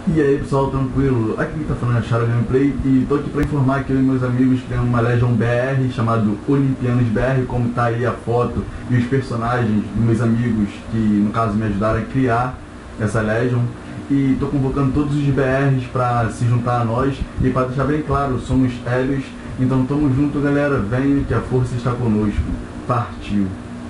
E aí pessoal, tranquilo? Aqui quem tá falando é a Chara Gameplay e tô aqui pra informar que eu e meus amigos criamos uma Legion BR chamado Olimpianos BR, como tá aí a foto e os personagens dos meus amigos que no caso me ajudaram a criar essa Legion. E tô convocando todos os BRs pra se juntar a nós e pra deixar bem claro, somos Hélios, então tamo junto galera, venha que a força está conosco. Partiu!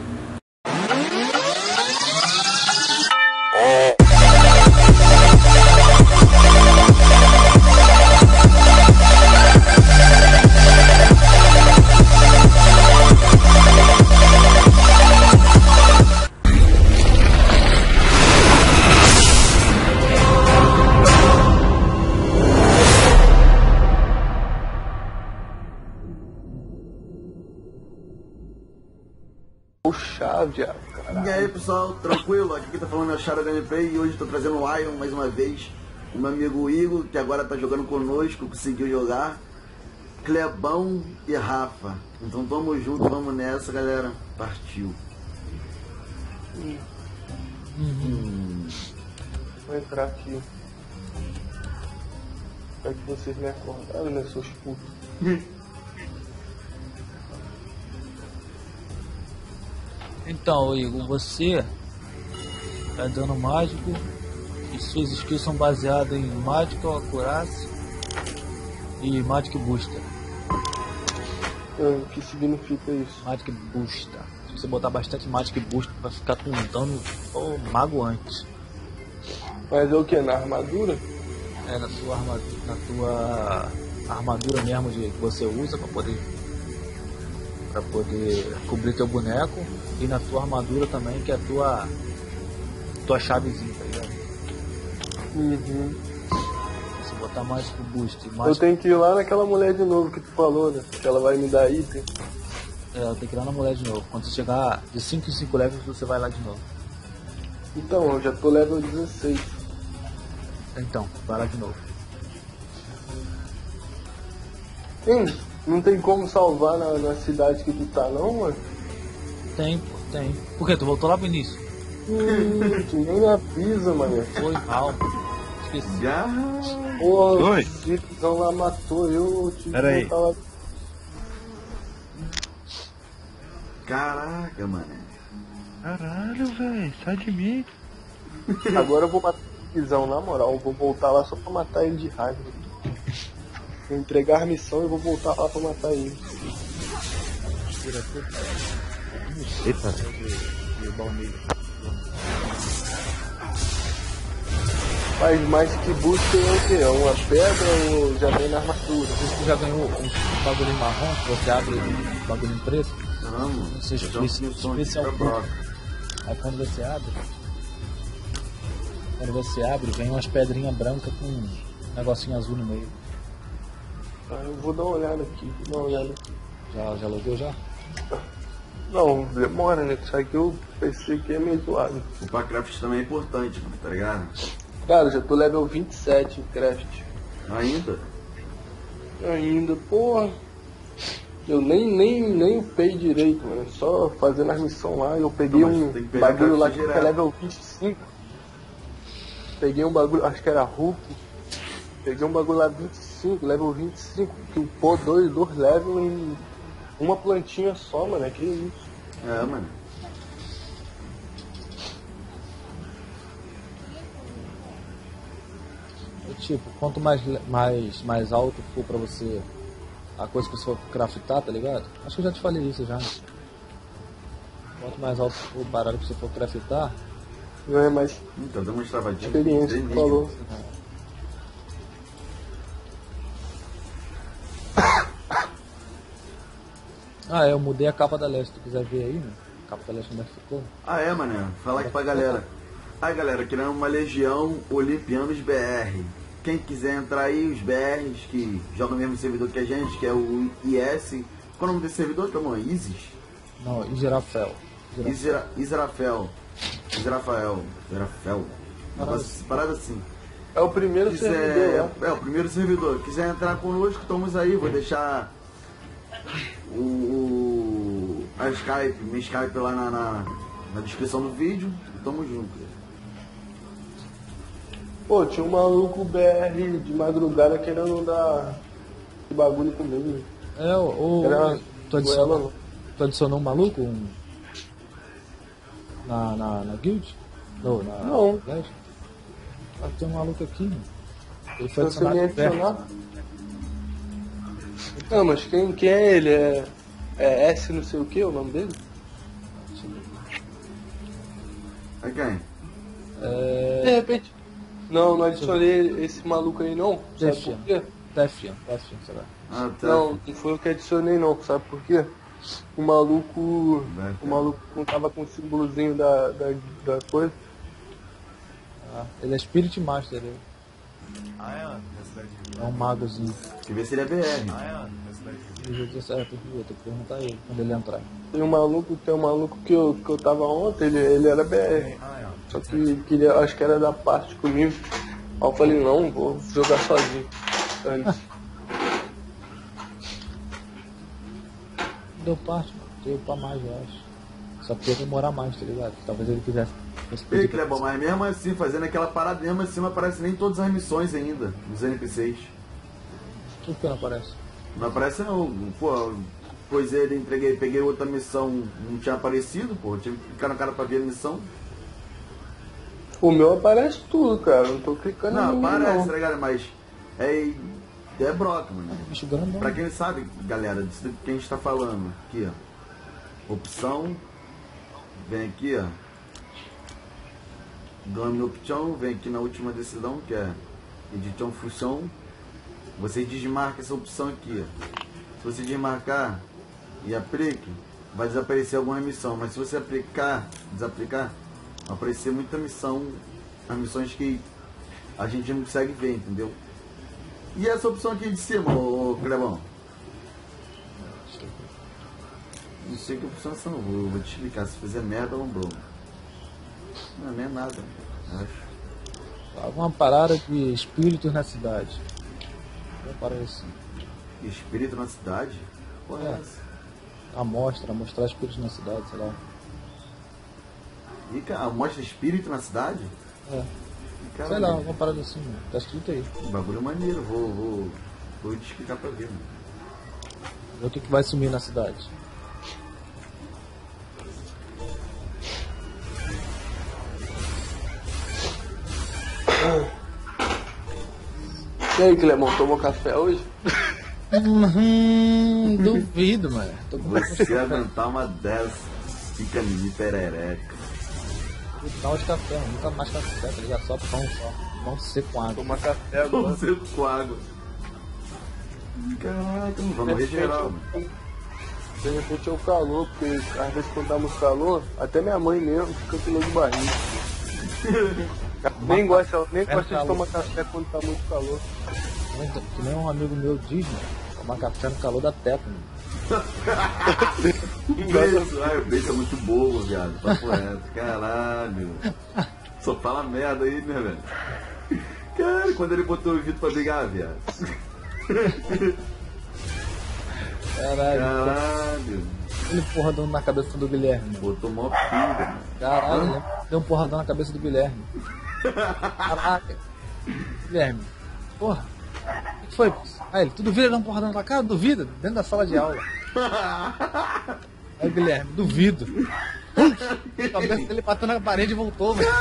Chave, E aí pessoal, tranquilo? Aqui quem tá falando é a Chara Gameplay e hoje tô trazendo o Iron mais uma vez. O meu amigo Igor, que agora tá jogando conosco, conseguiu jogar. Clebão e Rafa. Então tamo junto, vamos nessa galera. Partiu. Vou entrar aqui. Espero que vocês me acordaram, né, seus putos? Então, Igor, você é dano mágico e suas skills são baseadas em Magical Accuracy e Magic Booster. O que significa isso? Magic Booster. Se você botar bastante Magic Booster, vai ficar com um dano mago antes. Mas é o que? Na armadura? É na tua armadura mesmo que você usa para poder cobrir teu boneco, e na tua armadura também, que é a tua chavezinha, tá ligado? Se botar mais pro boost, Eu tenho que ir lá naquela mulher de novo que tu falou, né? Que ela vai me dar item. eu tenho que ir lá na mulher de novo. Quando você chegar de 5 em 5 levels, você vai lá de novo. Então, eu já tô level 16. Então, vai lá de novo. Hein? Não tem como salvar na cidade que tu tá não, mano? Tem. Por que? Tu voltou lá pro início? Tu nem me avisa, mano. Foi mal. Esqueci. Pô, Oi. o Cipzão lá matou eu tive Pera aí. que voltar lá. Caraca, mano. Caralho, velho, sai de mim. Agora eu vou matar o Cipzão, na moral. Eu vou voltar lá só pra matar ele de raiva. Vou entregar a missão e vou voltar lá pra matar ele. Eita. Mas mais que busca é o que? É uma pedra ou já vem na armadura? Você já ganhou um bagulho marrom, que você abre um bagulho preto? Vamos. Você especial preto. Aí quando você abre, vem umas pedrinhas brancas com um negocinho azul no meio. Eu vou dar uma olhada aqui, Já logou já? Não, demora, né? Só que o PC aqui é meio zoado. O Pacraft também é importante, mano, tá ligado? Cara, já tô level 27 em craft. Ainda? Porra. Eu nem upei direito, mano. Só fazendo as missões lá. Eu peguei Então, mas um tem que pegar bagulho lá craft que é direto. level 25. Peguei um bagulho, acho que era Hulk. Peguei um bagulho lá 25, level 25, que upou dois levels em uma plantinha só, mano. É que isso. É, mano. Tipo, quanto mais alto for pra você a coisa que você for craftar, tá ligado? Acho que eu já te falei isso já. Quanto mais alto for o baralho que você for craftar, Não é mais Então, deu uma estravadinha. experiência que tu falou. eu mudei a capa da Leste, se tu quiser ver aí, né? A capa da Leste como é que ficou. Ah é, mano. Fala aqui pra galera. Aí galera, criamos uma Legião Olimpianos BR. Quem quiser entrar aí, os BRs que jogam no mesmo servidor que a gente, que é o IS. Qual é o nome desse servidor, Camão? Isis? Não, Israfel. Israfel. Parada assim. É o primeiro servidor, né? É o primeiro servidor. Quiser entrar conosco, estamos aí. Vou deixar a Skype, minha Skype lá na descrição do vídeo. Tamo junto. Pô, tinha um maluco BR de madrugada querendo dar esse bagulho comigo. Era, tu, adicionou, Ela não. tu adicionou um maluco na guild? Não. Guild? Ah, tem um maluco aqui, mano. Ele foi Você me adicionado perto. adicionar? Não, mas quem é ele? É S não sei o que, o nome dele? É quem? De repente. Não adicionei esse maluco aí não. Sabe por quê? Defian, sei lá. Ah, tá. Não foi eu que adicionei não, sabe por quê? O maluco não tava com o símbolozinho da coisa. Ah, ele é Spirit Master, ele. É um magozinho. Tem que ver se ele é BR. Eu tenho que perguntar a ele quando ele entrar. Tem um maluco que eu tava ontem, ele era BR. Só que queria, acho que era da parte comigo. Aí eu falei, não, vou jogar sozinho. Antes. Deu parte, mano. Deu pra mais, eu acho. Só que ia demorar mais, tá ligado? Talvez ele quisesse. Ei, Clebão, mas mesmo assim, fazendo aquela parada, mesmo assim não aparece nem todas as missões ainda, dos NPCs. Por que não aparece? Não aparece não. Pô, pois ele peguei outra missão, não tinha aparecido, pô. Tive que clicar no cara pra ver a missão. O meu aparece tudo, cara. Não tô clicando Não, em ninguém, aparece, não. tá ligado? Mas é broca, mano. Bicho grandão. Pra quem sabe, galera, disso que a gente tá falando, aqui, ó. Opção, vem aqui, ó. Game Option, vem aqui na última decisão, que é Edição Função. Você desmarca essa opção aqui, ó. Se você desmarcar e aplique, vai desaparecer alguma missão. Mas se você desaplicar, vai aparecer muita missão, as missões que a gente não consegue ver, entendeu? E essa opção aqui de cima, ô Clebão? Não sei que opção são, vou te explicar. Se fizer merda, lembrou. Não é nada, acho. Alguma parada de espíritos na cidade. Uma parada assim. Espírito na cidade? Porra, é essa? Mostrar espíritos na cidade, sei lá. E, cara, mostra espírito na cidade? É. Cara, Sei lá, alguma parada assim, mano. Tá escrito aí. Bagulho maneiro, vou te explicar pra ver, mano. O que vai sumir na cidade? E aí, Clemão, tomou café hoje? Duvido, mano. Tô com Você aguentar uma dessas, fica me perereca. final de café, mano. Nunca mais café, tá ligado? Só pão só. Pão seco com água. Tomar café agora. Você com água. Caraca, não vamos geral. De repente é o calor, porque às vezes quando dá muito calor, até minha mãe mesmo fica com dor de barriga. nem gosta de tomar café quando tá muito calor. Que nem um amigo meu diz, mano. Tomar café no calor da teta, mano. O beijo é muito bobo, viado. Papo reto, caralho. Só fala merda aí, né, velho? Cara, quando ele botou o Vitor pra brigar, viado. Caralho. Ele porradão na cabeça do Guilherme. Botou mó pinga, mano. Caralho, né? Deu um porradão na cabeça do Guilherme. Caraca. Guilherme, porra. O que foi, pô? Aí ele, tu duvida dar um porradão na tua cara? Duvida? Dentro da sala de aula. Aí o Guilherme, duvido. A cabeça dele bateu na parede e voltou, velho.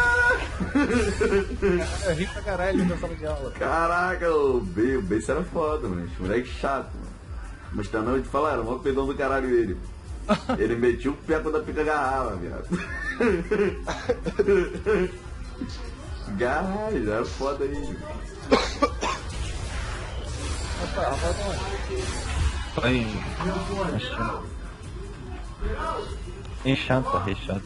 Eu ri pra caralho dentro da sala de aula. Caraca, o Beijo era foda, mano. Esse moleque chato, mano. Mas também eu te falar, era o maior pedão do caralho ele. Ele metia o pé quando a pica agarrava, viado. Caralho, era foda aí. Foi enxanta. Chanta.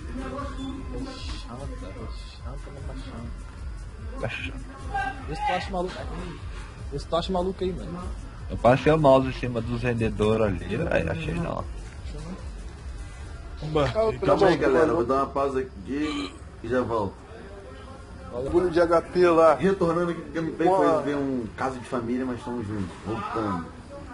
Vê se tu acha maluco. Vê se tu acha maluco aí, mano. Eu passei o mouse em cima dos vendedores ali, aí achei não. Calma aí, galera. Vou dar uma pausa aqui e já volto. Bagulho de HP lá. Retornando aqui, gameplay foi ver um caso de família, mas estamos juntos. Voltando.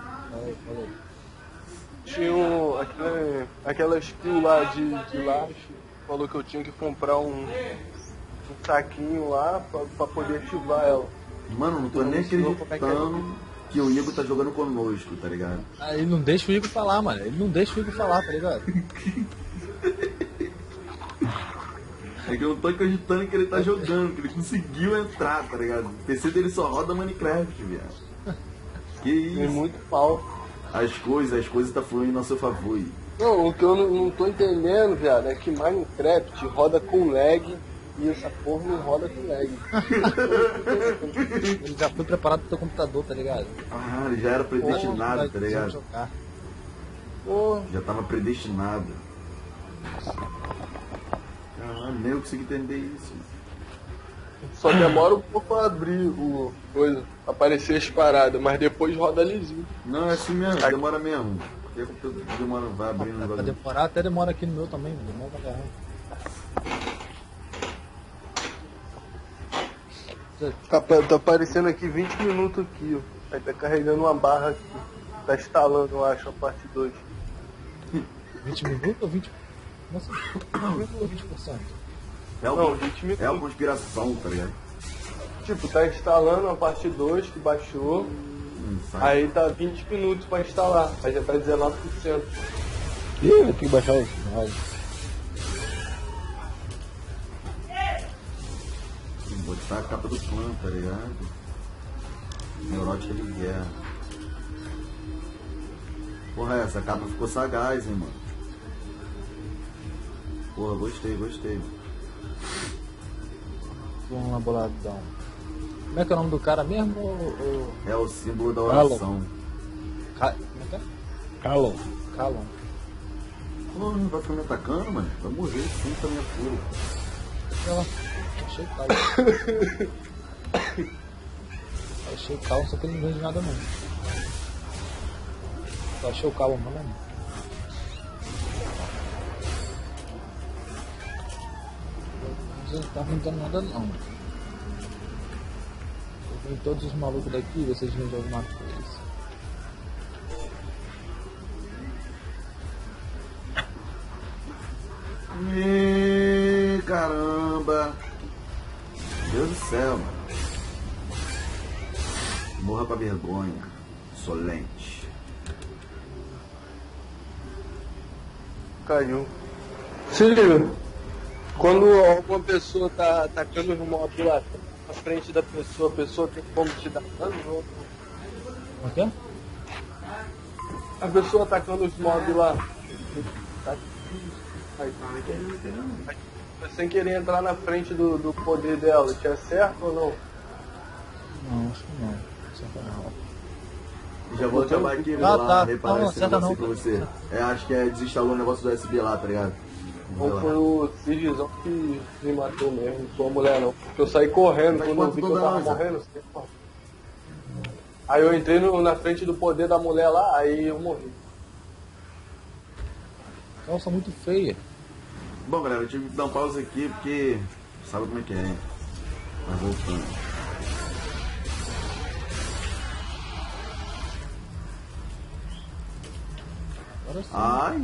Tinha aquela skill lá de laje. Falou que eu tinha que comprar um saquinho lá pra poder ativar ela. Mano, não tô nem acreditando que o Igor tá jogando conosco, tá ligado? Ah, ele não deixa o Igor falar, mano. Ele não deixa o Igor falar, tá ligado? É que eu não tô acreditando que ele tá jogando, que ele conseguiu entrar, tá ligado? O PC dele só roda Minecraft, viado. Que Tem isso? muito pau. As coisas tá fluindo a seu favor. Não, o que eu não tô entendendo, viado, é que Minecraft roda com lag e essa porra não roda com lag. Ele já foi preparado pro teu computador, tá ligado? Ah, ele já era predestinado, tá ligado? Jogar. Porra. Já tava predestinado. Caralho, nem eu consegui entender isso. Só demora um pouco pra abrir o coisa, aparecer as paradas, mas depois roda lisinho. Não, é assim mesmo, demora mesmo. Porque o computador demora, vai abrindo o Pra negócio. demorar, até demora aqui no meu também, demora pra caramba. Tá aparecendo aqui 20 minutos aqui, ó. Aí tá carregando uma barra aqui. Tá instalando, eu acho, a parte 2. 20 minutos ou 20%? Nossa, 20% ou 20%? Não, 20 minutos. É uma conspiração, tá ligado? Tipo, tá instalando a parte 2 que baixou. Sabe? Aí tá 20 minutos pra instalar. Aí já tá 19%. Ih, eu tenho que baixar isso. Botar a capa do clã, tá ligado? Neurótica de guerra. Porra, essa capa ficou sagaz, hein, mano. Porra, gostei. Vamos lá, boladão. Como é que é o nome do cara mesmo? Ou... É o símbolo da oração. Como é que é? Calon. Pô, não vai ficar me atacando, mano? Vai morrer, sim, tá minha fúria. Olha lá. Achei Calon. Achei Calon, só que ele não vende nada não. Eu achei o Calon, mano. Não tá vendendo nada não. Eu vim todos os malucos daqui, ver se eles vendem alguma coisa. Caramba! Deus do céu, mano. Morra com a vergonha. Solente. Caiu. Se liga. Quando alguma pessoa tá atacando os mobs lá na frente da pessoa, a pessoa tem como te dar dano? Ou... Como é que é? A pessoa atacando os mobs lá. Aí, sem querer entrar na frente do poder dela, te acerta ou não? Não, acho que não. Acerta não. Já vou acabar aqui, Ah, lá, tá. reparar Não, esse acerta negócio não. pra você. É, acho que desinstalou o negócio do USB lá, tá ligado? Ou foi o Cidizão que me matou mesmo, não foi a mulher não. Porque eu saí correndo, Mas quando eu vi que eu quanto tava dano, morrendo. Aí eu entrei na frente do poder da mulher lá, aí eu morri. Calça muito feia. Bom, galera, eu tive que dar um pausa aqui porque sabe como é que é, hein? Mas voltando. Agora sim. Ai!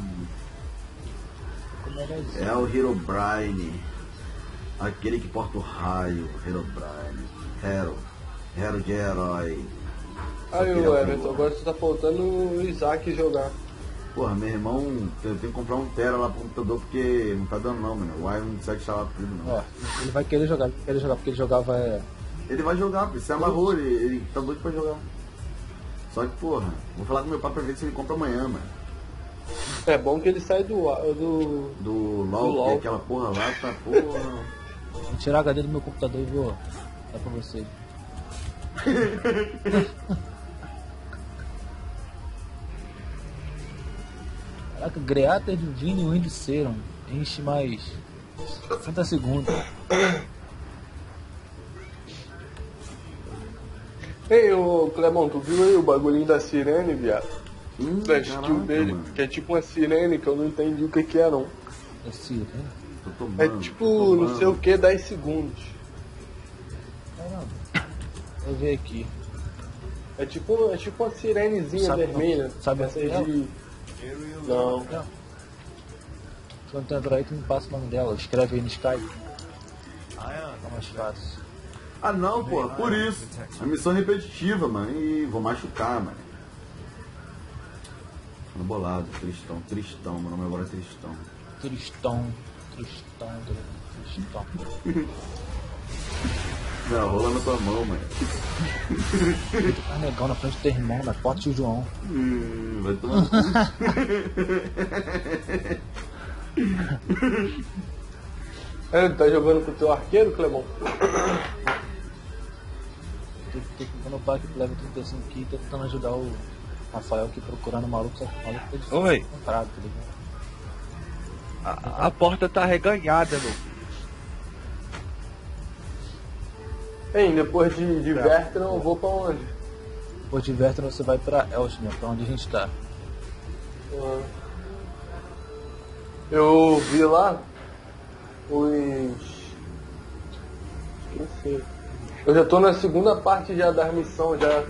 Como era isso? É o Herobrine. Aquele que porta o raio. Herobrine. Hero de herói. Aí queria o um Everton, pouco. agora você tá faltando o Isaac jogar. Porra, meu irmão, eu tenho que comprar um tera lá pro computador porque não tá dando não, mano. O Wire não consegue instalar tudo não. Ó, ele vai querer jogar, porque ele jogava. Ele vai jogar, pô, você amarrou, ele tá doido pra jogar. Só que, porra, vou falar com meu pai pra ver se ele compra amanhã, mano. É bom que ele sai do Do LOL, LOL. que aquela porra lá tá porra. Vou tirar a HD do meu computador e vou dar pra vocês. Caraca, Greater Divine e Wind Serum. Enche mais 60 segundos. Ei, ô Clemão, tu viu aí o bagulhinho da sirene, viado? Da skill caraca, dele, mano. que é tipo uma sirene que eu não entendi o que é não. Esse, né? Tô tomando, É tô tipo, tomando. não sei o que, 10 segundos. Caramba. Vou ver aqui. É tipo uma sirenezinha Sabe- vermelha. sabe essa ela? de... Não. Se não tem Android, tu me passa o nome dela. Escreve aí no Skype. mais fácil. Ah não, pô, por isso. A missão é repetitiva, mano. E vou machucar, mano. Tô bolado, tristão, meu nome agora é Tristão. Tristão. Não, rola na tua mão, mano. Tá legal na frente do teu irmão, na porta do João. Vai tomar no Ele tá jogando com o teu arqueiro, Clemão? Tô tentando o pai que leva 35 aqui, tô tentando ajudar o Rafael aqui procurando o maluco, só que o maluco tá de Oi. encontrado, tá ligado? A porta tá reganhada, meu. Hein, depois de Vertran eu vou pra onde? Depois de Vertran você vai pra Elsmere, pra onde a gente tá. Eu vi lá os... Esqueci. Eu já tô na segunda parte já da missão, já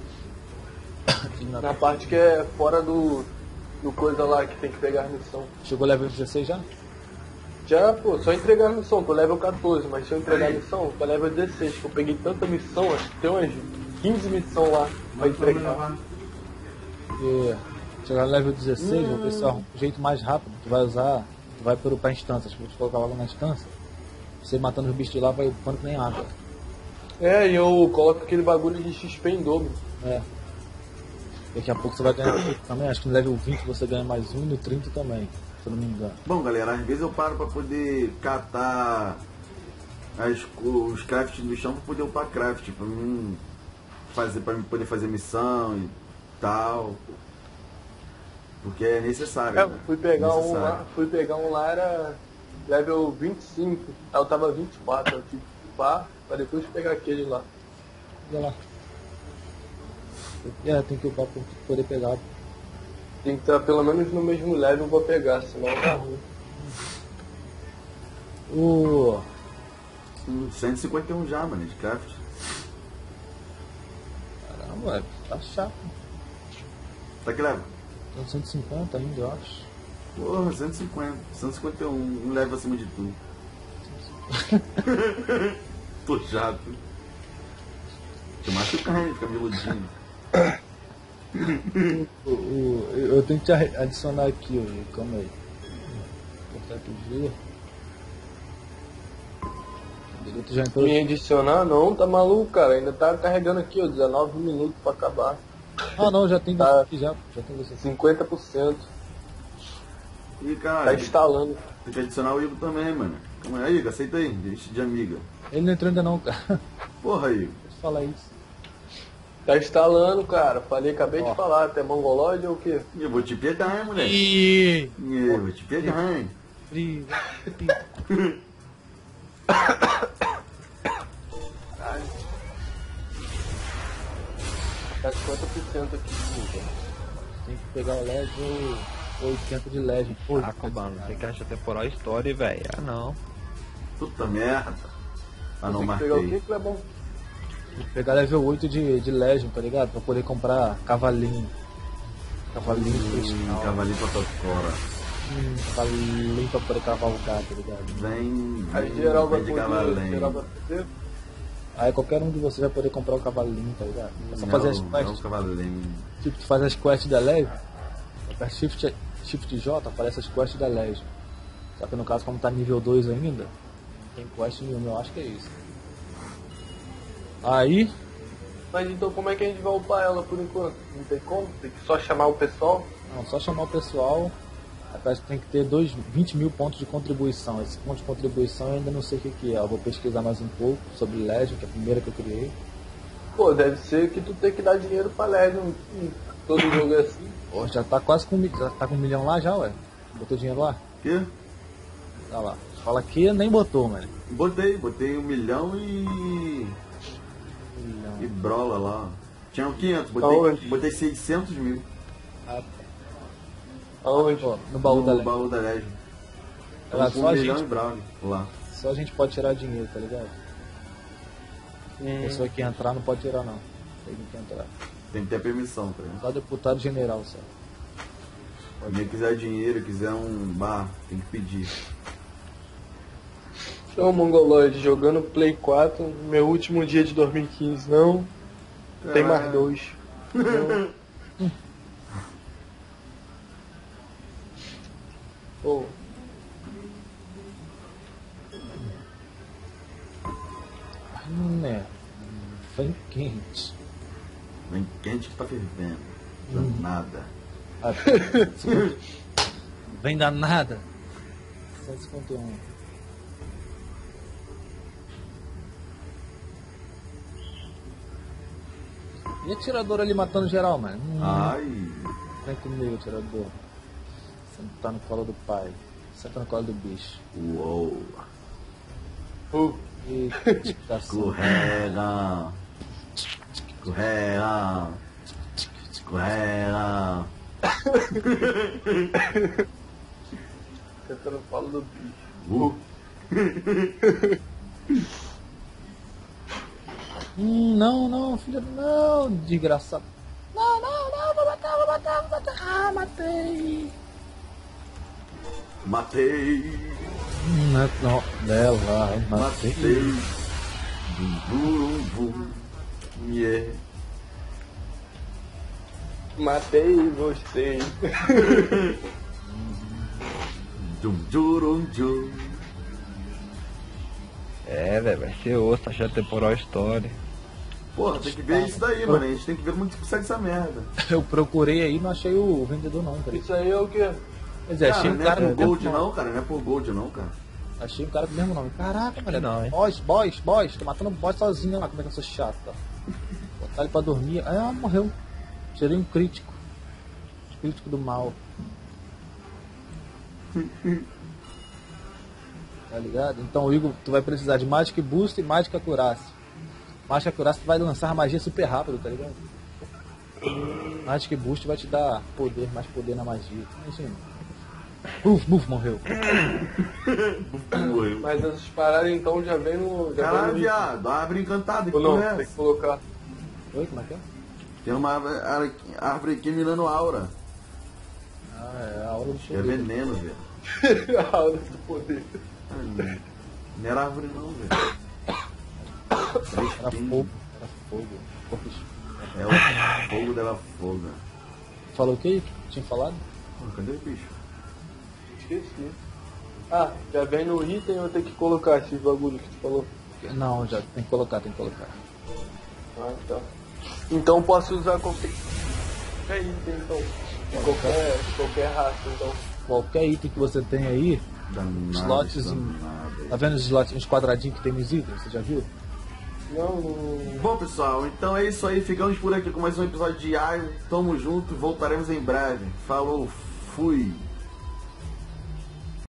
na parte que é fora do coisa lá que tem que pegar a missão. Chegou level 16 já? Já, pô, só entregar a missão, tô level 14, mas se eu entregar a missão, tô level 16, que eu peguei tanta missão, acho que tem umas 15 missões lá pra entregar. Porque chegar no level 16, o pessoal, o jeito mais rápido, tu vai usar, tu vai pra instâncias, vou te colocar logo na instância, você matando os bichos de lá vai upando que nem água. É, e eu coloco aquele bagulho de XP em dobro. É. Daqui a pouco você vai ganhar também, acho que no level 20 você ganha mais um e no 30 também, se eu não me engano. Bom, galera, às vezes eu paro pra poder catar os crafts do chão pra poder upar craft, pra mim poder fazer missão e tal. Porque é necessário. É, né? fui pegar Necessário. um lá, era level 25, aí eu tava 24, eu tive que upar pra depois pegar aquele lá. Olha lá. É, tem que upar pra poder pegar. Tem que estar pelo menos no mesmo level pra pegar, senão tá ruim. O... 151 já, mano, de craft. Caramba, tá chato. Tá que leva? Tem 150 ainda, eu acho. Porra, 150, 151, um leva acima de tudo. Tô chato. Te machucar, fica me iludindo. Eu tenho que te adicionar aqui, calma aí. Vou botar aqui o G. Tu já entrou? Me adicionar não, tá maluco, cara. Ainda tá carregando aqui, ó, 19 minutos pra acabar. Ah não, já tem você Tá. aqui já tem você aqui. 50%. Ih, Tá cara, instalando. tem que adicionar o Igor também, mano. Calma aí, Igor, aceita aí, deixa de amiga. Ele não entrou ainda não, cara. Porra, Igor. Deixa eu falar isso. Tá instalando, cara. Acabei Ó. de falar. Até mongolóide ou o quê? Eu vou te pegar, hein, moleque. Eu vou te pegar, hein. Tá 50% aqui. Tem que pegar o level 80 de legend. Caraca, mano, tem caixa temporal história, velho. Ah, não. Puta merda. Ah, não, Tem que pegar o marquei. que, Clebão? Tem que pegar level 8 de legend, tá ligado? Pra poder comprar cavalinho. Cavalinho cristal. Cavalinho pra tua fora. Cavalinho pra poder cavalgar, tá ligado? Vem, Aí geral vai vem de poder. cavalinho. Geral vai poder. Aí qualquer um de vocês vai poder comprar o cavalinho, tá ligado? É só fazer as Não, quests. cavalinho. Tipo, tu faz as quests da leve, aperta Shift J, aparece as quests da leve. Só que no caso, como tá nível 2 ainda, não tem quest nenhuma, eu acho que é isso. Aí, Mas então como é que a gente vai upar ela por enquanto? Não tem como? Tem que só chamar o pessoal? não, só chamar o pessoal, aí parece que tem que ter 20 mil pontos de contribuição. Esse ponto de contribuição eu ainda não sei o que é, eu vou pesquisar mais um pouco sobre Legend, que é a primeira que eu criei. Pô, deve ser que tu tem que dar dinheiro pra Legend. Todo jogo é assim. Pô, já tá quase com, já tá com 1 milhão lá já, ué. Botou dinheiro lá? Quê? Tá lá. Fala que nem botou, mano. Botei 1 milhão e 1 milhão. brola lá. Tinha 500, Aonde? botei 600 mil Ah, Aonde? pô, no baú da no Legend. baú da Legend. Ela Com só 1 a milhão gente- e brola lá. Só a gente pode tirar dinheiro, tá ligado? A pessoa que entrar não pode tirar não. Tem que entrar. Tem que ter permissão, tá ligado? Só deputado general, só. Se alguém quiser dinheiro, quiser um bar, tem que pedir. Então, Mongoloide, jogando Play 4, meu último dia de 2015, não. Tem mais 2. Não. Pô, Né? Foi quente. Vem quente que tá fervendo. Nada. Ah, Vem danada. 151. E a atirador ali matando geral, mano? Ai. Vem comigo, atirador. Senta no colo do pai. Senta no colo do bicho. Uou. Eita, Escorrega. Escorrega. Escorrega. tentando falar do bicho. Não, filha, não, desgraçado. Não, vou matar. Ah, matei. Matei. Não, dela, matei. Matei. Bum. Yeah. Matei e gostei. Jum. É, velho, vai ser osso, achar temporal história. Porra, tem que ver isso daí, mano. A gente tem que ver como que consegue essa merda. Eu procurei aí, não achei o vendedor não, peraí. Isso aí é o quê? Pois é, achei um não cara é com por o Gold mesmo não, cara. Não é por Gold não, cara. Achei um cara com o mesmo nome. Caraca, mulher. não, hein? Boys. Tô matando boss sozinho lá, como é que eu sou chato, ó. Botar ele pra dormir. Ah, morreu. Tirei um crítico. Crítico do mal. Tá ligado? Então, Igor, tu vai precisar de Magic Boost e Magic Accuracy. Magic Accuracy vai lançar magia super rápido, tá ligado? Magic Boost vai te dar poder, mais poder na magia. Enfim. Buf, morreu. Morreu. Mas essas paradas então já vem no. Já Caralho, vem no viado. Árvore encantada. Que Ou não, porra é tem que essa? colocar. Oi, como é que é? Tem uma árvore aqui mirando aura. Ah, é a aura do Que é poder. veneno, velho. A aura do poder. Não era árvore não, velho. Era fogo. É o fogo dela fogo. Falou o que? Tinha falado? Pô, cadê o bicho? Esqueci. Ah, já vem no item ou tem que colocar esses bagulhos que tu falou? Não, já tem que colocar. Ah, tá. Então posso usar qualquer item então. Qualquer raça então. Qualquer item que você tem aí, Danado, slots, danado. tá vendo os slots, uns quadradinhos que tem nos itens? Você já viu? Não. Bom, pessoal, então é isso aí. Ficamos por aqui com mais um episódio de Iron. Tamo junto, voltaremos em breve. Falou, fui.